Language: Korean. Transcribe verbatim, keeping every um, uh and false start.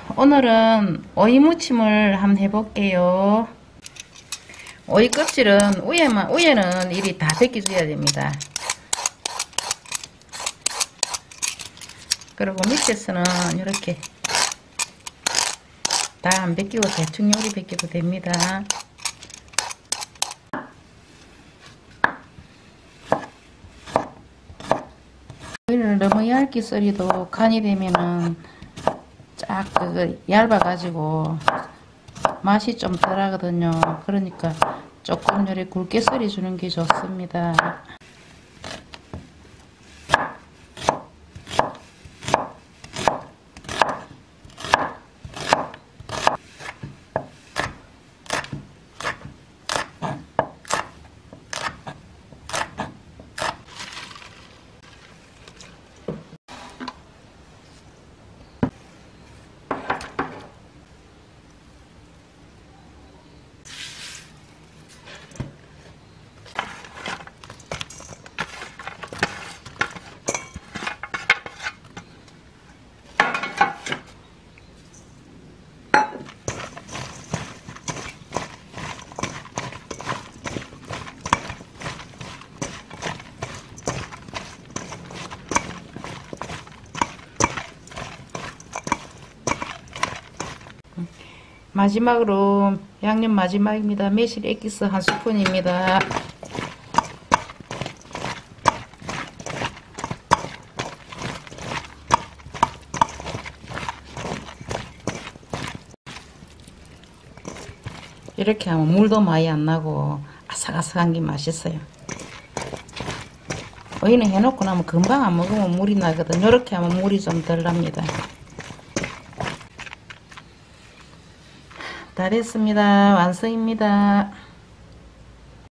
오늘은 오이 무침을 한번 해볼게요. 오이 껍질은 위에만, 위에는 이리 다 벗겨줘야 됩니다. 그리고 밑에서는 이렇게 다 안 벗기고 대충 요리 벗겨도 됩니다. 오이를 너무 얇게 썰어도 간이 되면은 쫙 그 얇아 가지고 맛이 좀 덜하거든요. 그러니까 조금 요리 굵게 썰어 주는 게 좋습니다. 마지막으로 양념 마지막입니다. 매실 액기스 한 스푼입니다. 이렇게 하면 물도 많이 안 나고 아삭아삭한 게 맛있어요. 오이는 해놓고 나면 금방 안 먹으면 물이 나거든. 이렇게 하면 물이 좀 덜 납니다. 다 됐습니다. 완성입니다.